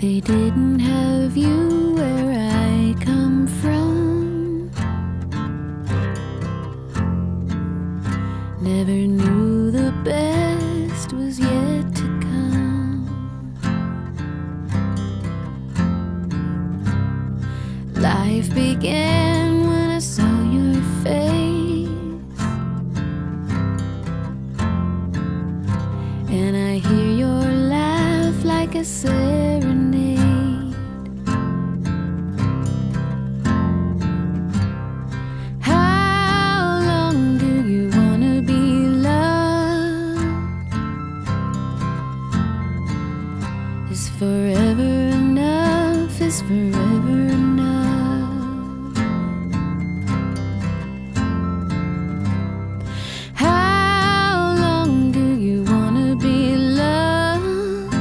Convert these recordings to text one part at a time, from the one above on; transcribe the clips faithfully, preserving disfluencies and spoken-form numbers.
They didn't have you where I come from. Never knew the best was yet to come. Life began when I saw your face, and I hear your laugh like a serenade. How long do you wanna be loved? Is forever enough? Is forever enough? How long do you wanna be loved?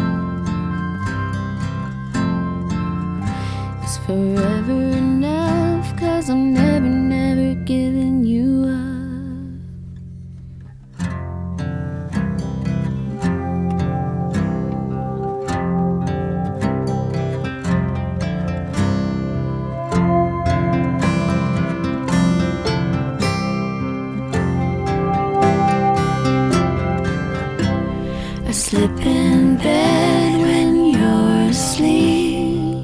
Is forever enough? 'Cause I'm never, never giving you up. I slip in bed when you're asleep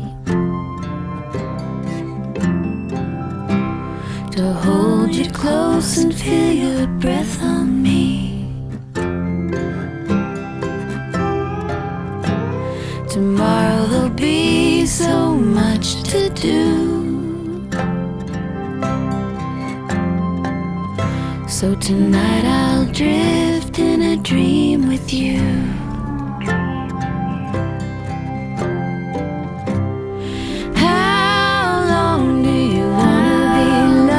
to hold you close and feel your breath on me. Tomorrow there'll be so much to do, so tonight I'll drift in a dream with you. How long do you wanna be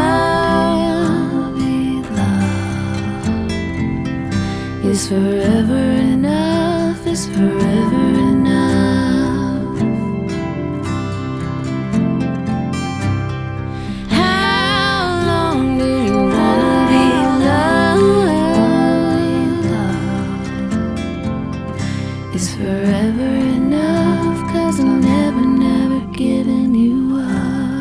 loved? Is forever enough? Is forever enough? How long do you wanna be loved? Is forever enough? 'Cause I'm never, never giving you up.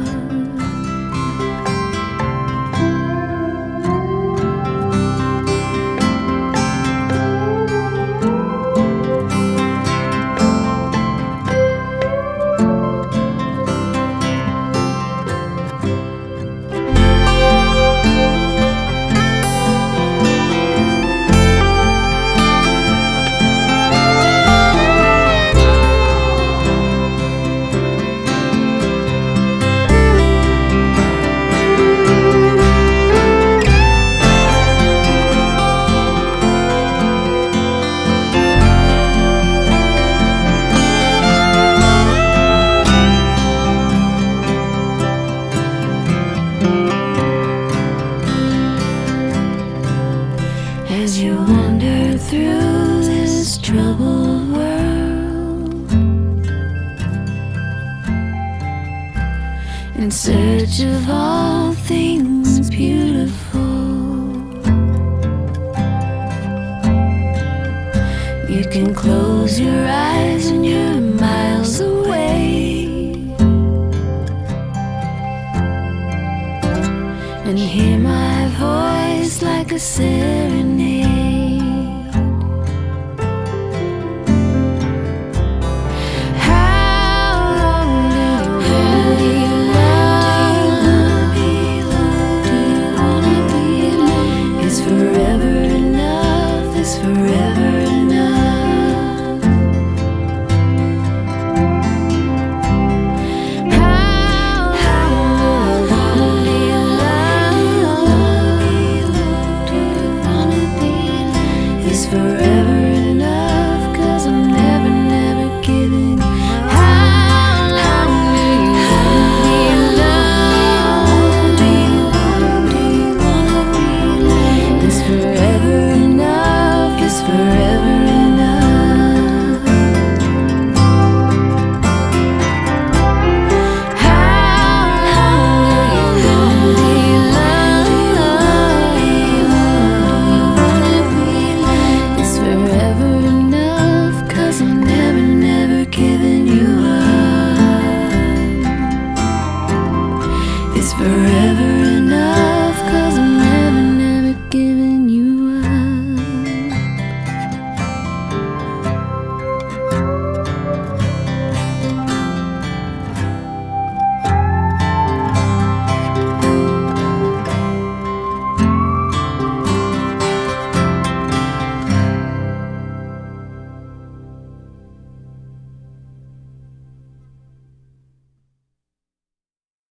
As you wander through this troubled world in search of all things beautiful, you can close your eyes and you're miles away and hear my voice like a serenade.